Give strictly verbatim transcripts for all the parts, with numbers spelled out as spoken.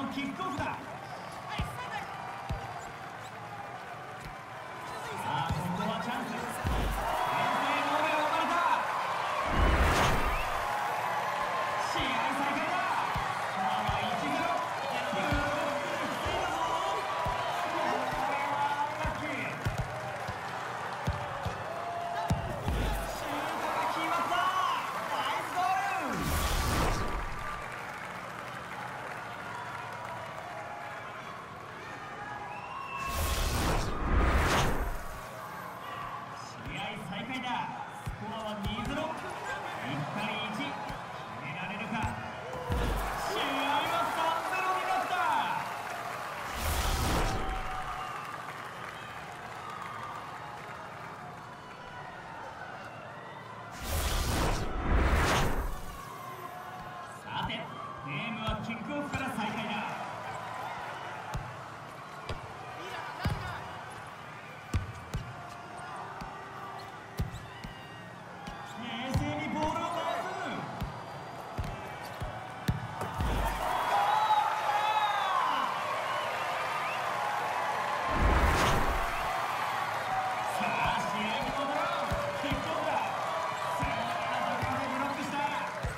のキックオフだ。さあここはチャンス。先制ゴールが生まれた。試合再開だ。スコアは いちたいゼロ。ゲームはキックオフから再開だ。冷静にボールを回す。さあ試合に戻ろう。キックオフだ。さあどこでブロックした。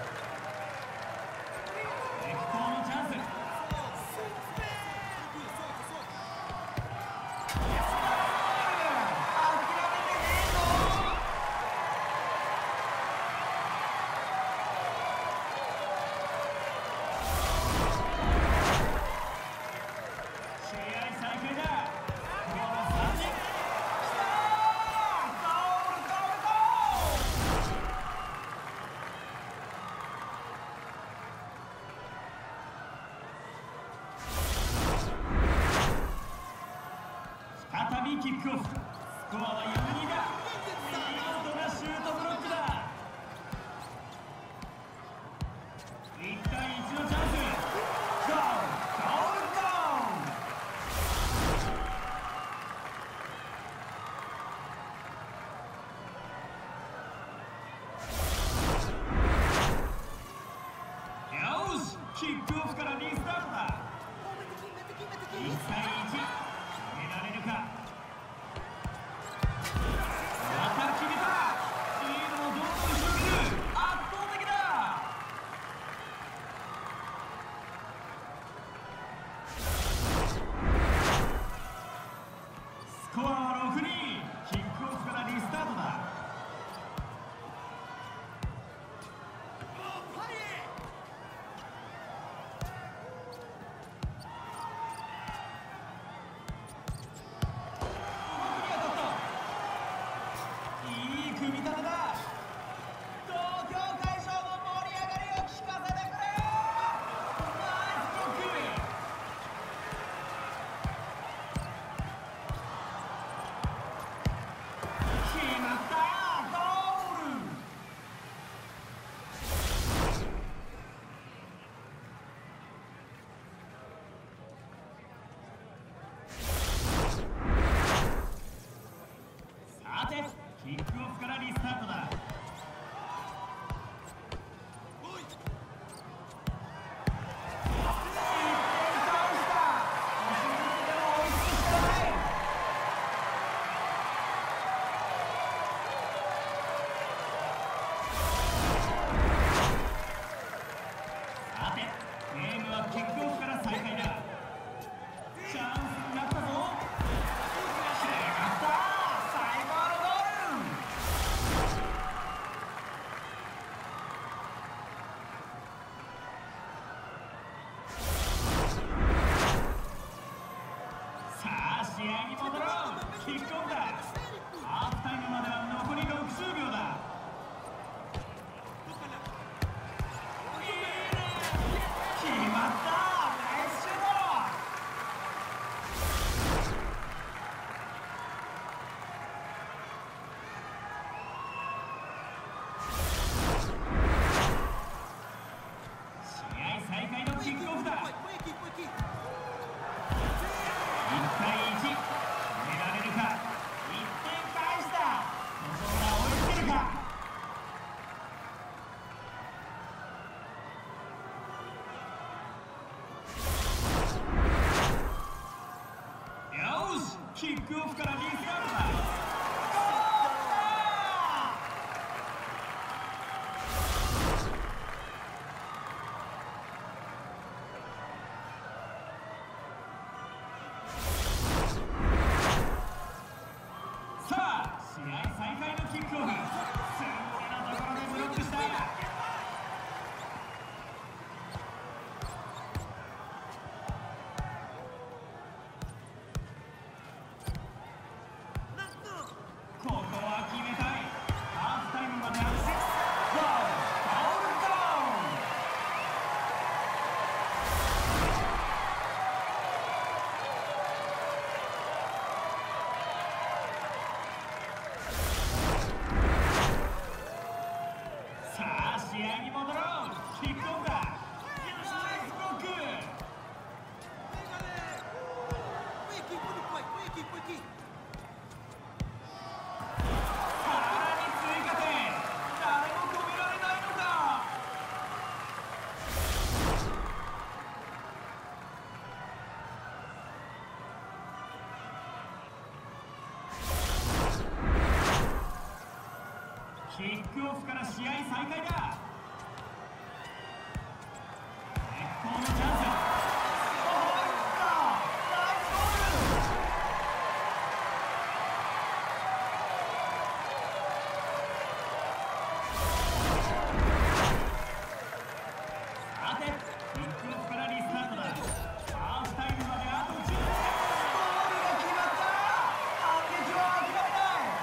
再びキックオフ。スコアはよんたいにだ。見事なシュートブロックだ。いちたいいちのチャンス。ゴールゴールゴール。よし、キックオフからリスタートだ。いちたいいち。決められるか。また決めた。チームもどんどん広げる。圧倒的だ。スコアはろくに。キックオフからリスタートだ。組み立てだ。東京会場の盛り上がりを聞かせてくれよ。ナイスキック。決まった。ゴール。さてキックオフからリスタートだ。さてゲームはキックオフから再開だ。チャンスになったぞ。決まった。最高のゴール。さあ試合に戻ろう。キックオフだ。ハーフタイムまでは残りろくじゅうびょうだ。いいね。決まった。ナックオフからリスタートだ。さあ試合再開のキックオフ。すんごいなところでブロックした。ここは決めたい。ハーフタイムまである。ゴール、ゴールダウン。さあ試合に戻ろう。キックオフだ。ナイスブロック。さらに追加点。誰も止められないのか。キックオフから試合再開だ。絶好のチャンス。おー、いった。ナイスゴール。さてキックオフからリスタートだ。ハーフタイムまであとじゅっぷん。ゴールが決まった。反撃は諦めない。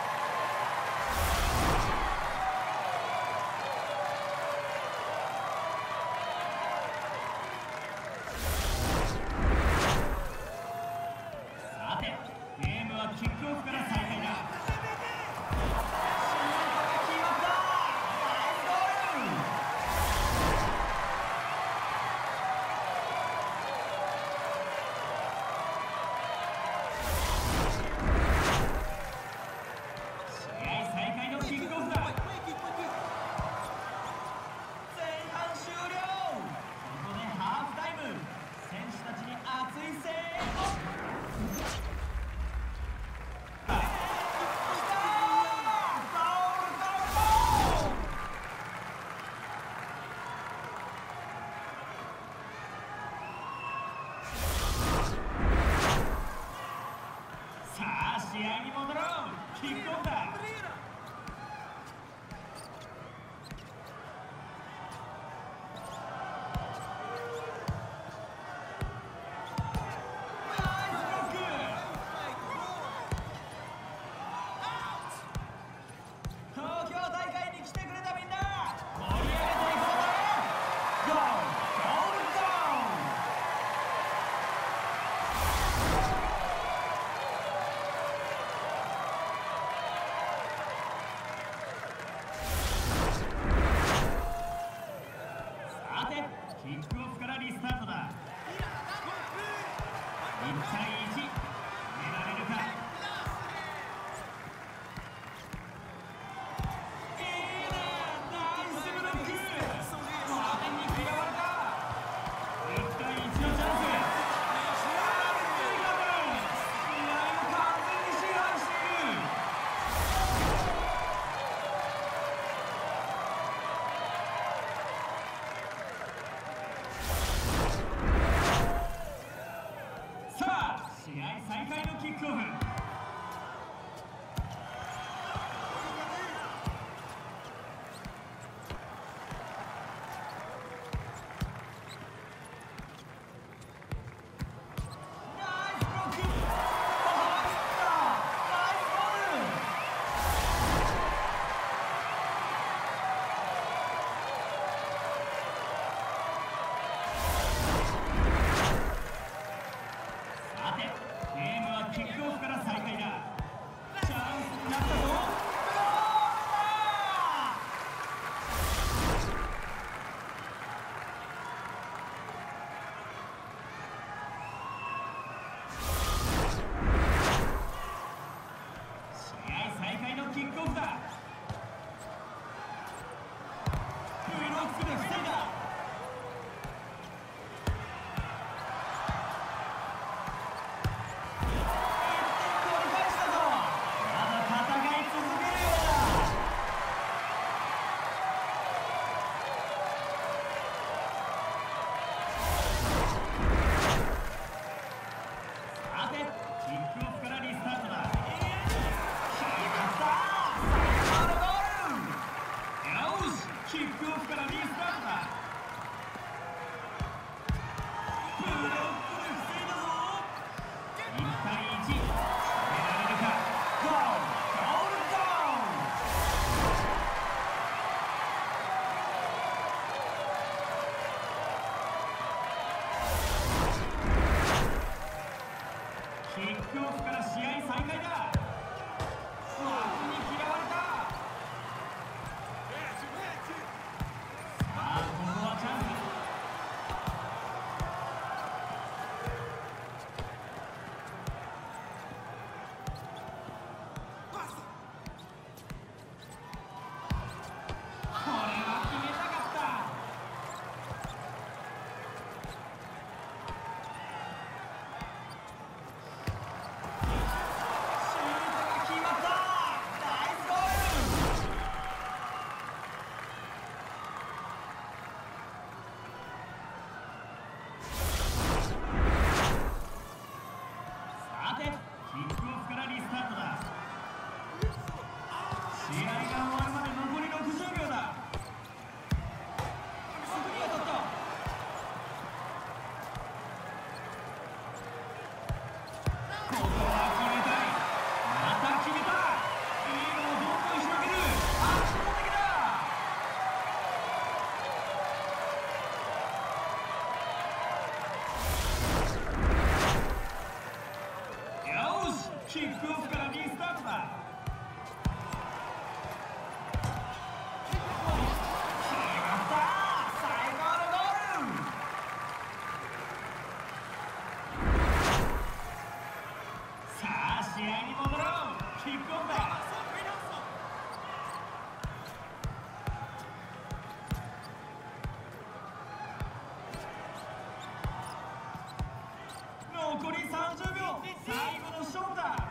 さてゲームはキックオフから再開だ。シュートが決まった。ナイスゴール。試合再開のキックオフだ。前半終了。ここでハーフタイム。選手たちに熱い声援を。さあ試合に戻ろう。キックオフだ。ナイスブロック。東京大会に来てくれたみんな、盛り上げていこうぜ。ゴール、ゴールダウン。さてキックオフからリスタートだ。いちたいいち、決められるか。いいね、ナイスブロック。画面に嫌われた。いちたいいちのチャンス。さらに追加点。試合を完全に支配している。さあ試合再開のキックオフ。ナイスブロック。おー、いった。ナイスゴール。さてゲームはキックオフからクオフから試合再開だ。枠に嫌われた。さあここはチャンス。これは決めたかった。シュートが決まった。ナイスゴール。さてキックオフからリスタートだ。試合が終わるまで残りろくじゅうびょうだ。そこに当たった。ここは決めたい。また決めた。リードをどんどん広げる。圧倒的だ。よしキックオフからリスタートだ。試合に戻ろう。キックオフだ。残りさんじゅうびょう。最後の勝負だ。